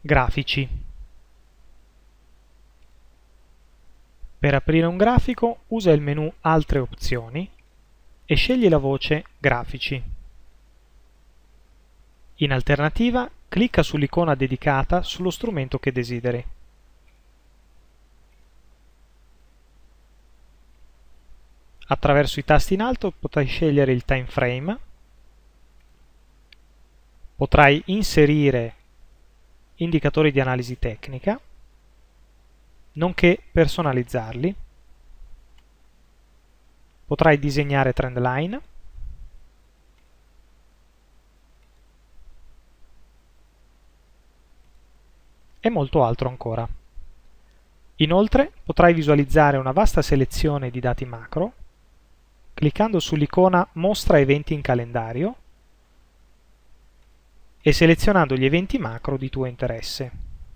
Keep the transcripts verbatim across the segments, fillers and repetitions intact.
Grafici. Per aprire un grafico usa il menu Altre opzioni e scegli la voce Grafici. In alternativa, clicca sull'icona dedicata sullo strumento che desideri. Attraverso i tasti in alto potrai scegliere il time frame, potrai inserire indicatori di analisi tecnica, nonché personalizzarli, potrai disegnare trendline, e molto altro ancora. Inoltre potrai visualizzare una vasta selezione di dati macro cliccando sull'icona Mostra eventi in calendario e selezionando gli eventi macro di tuo interesse.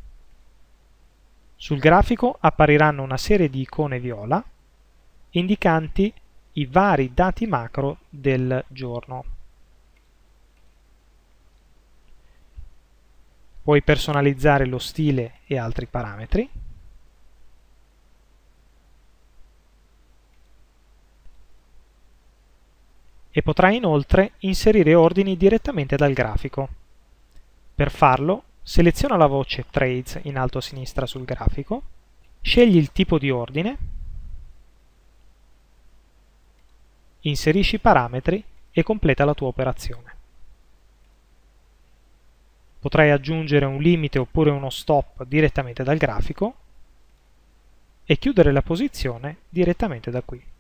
Sul grafico appariranno una serie di icone viola indicanti i vari dati macro del giorno. Puoi personalizzare lo stile e altri parametri. E potrai inoltre inserire ordini direttamente dal grafico. Per farlo, seleziona la voce Trades in alto a sinistra sul grafico, scegli il tipo di ordine, inserisci i parametri e completa la tua operazione. Potrai aggiungere un limite oppure uno stop direttamente dal grafico e chiudere la posizione direttamente da qui.